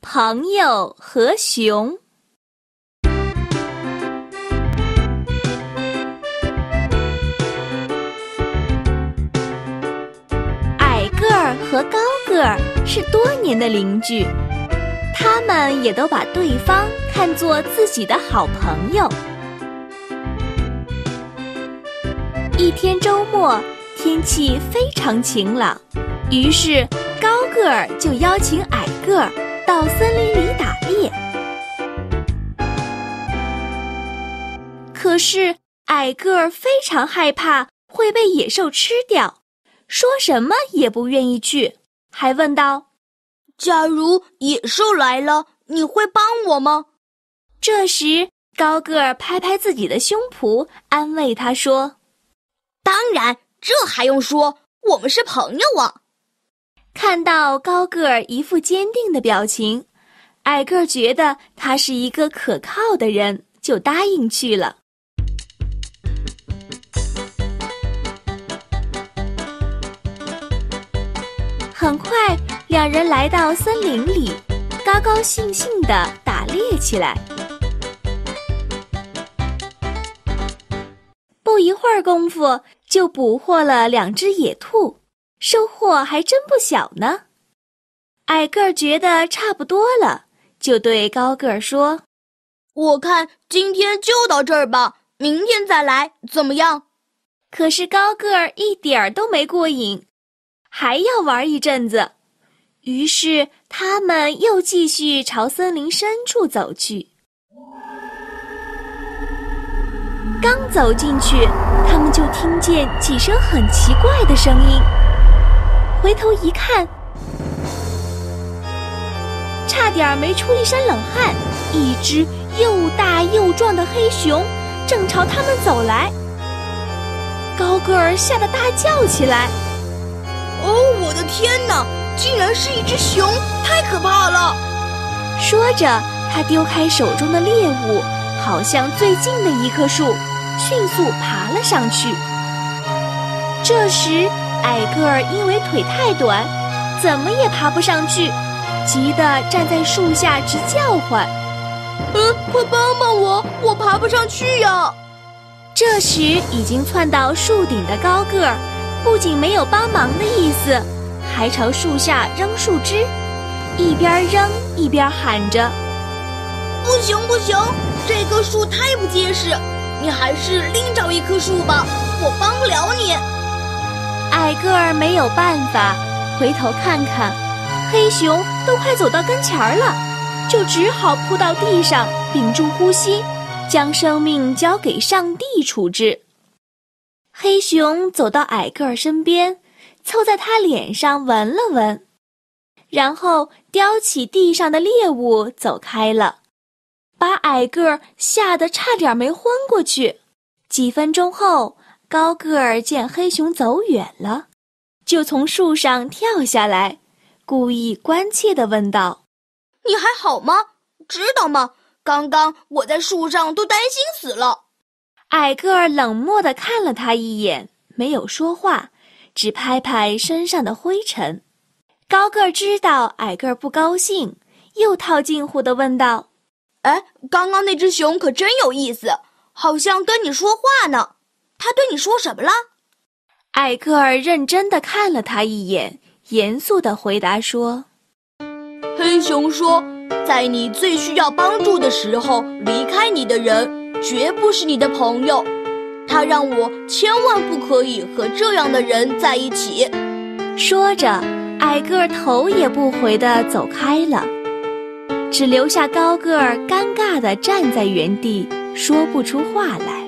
朋友和熊。矮个儿和高个儿是多年的邻居，他们也都把对方看作自己的好朋友。一天周末，天气非常晴朗，于是高个儿就邀请矮个儿到森林里打猎。可是矮个儿非常害怕会被野兽吃掉，说什么也不愿意去，还问道： 假如野兽来了，你会帮我吗？ 这时高个儿拍拍自己的胸脯，安慰他说： 当然，这还用说，我们是朋友啊。 看到高个儿一副坚定的表情，矮个儿觉得他是一个可靠的人，就答应去了。很快，两人来到森林里，高高兴兴地打猎起来。不一会儿功夫，就捕获了2只野兔，收获还真不小呢。矮个儿觉得差不多了，就对高个儿说： 我看今天就到这儿吧，明天再来，怎么样？ 可是高个儿一点儿都没过瘾，还要玩一阵子。于是他们又继续朝森林深处走去。刚走进去，他们就听见几声很奇怪的声音。回头一看，差点没出一身冷汗，一只又大又壮的黑熊正朝他们走来。高个儿吓得大叫起来： 哦，我的天哪，竟然是一只熊，太可怕了！ 说着，他丢开手中的猎物，跑向最近的一棵树，迅速爬了上去。这时矮个儿因为腿太短，怎么也爬不上去，急得站在树下直叫唤： 快帮帮我，我爬不上去呀！ 这时已经窜到树顶的高个儿不仅没有帮忙的意思，还朝树下扔树枝，一边扔一边喊着： 不行不行，这棵树太不结实，你还是另找一棵树吧，我帮不了你。 矮个儿没有办法，回头看看，黑熊都快走到跟前儿了，就只好扑到地上，屏住呼吸，将生命交给上帝处置。黑熊走到矮个儿身边，凑在他脸上闻了闻，然后叼起地上的猎物走开了，把矮个儿吓得差点没昏过去。几分钟后，高个儿见黑熊走远了，就从树上跳下来，故意关切地问道： 你还好吗？知道吗？刚刚我在树上都担心死了。 矮个儿冷漠地看了他一眼，没有说话，只拍拍身上的灰尘。高个儿知道矮个儿不高兴，又套近乎地问道： 刚刚那只熊可真有意思，好像跟你说话呢，它对你说什么了？ 矮个儿认真地看了他一眼，严肃地回答说： 黑熊说，在你最需要帮助的时候离开你的人绝不是你的朋友，他让我千万不可以和这样的人在一起。 说着，矮个儿头也不回地走开了，只留下高个儿尴尬地站在原地，说不出话来。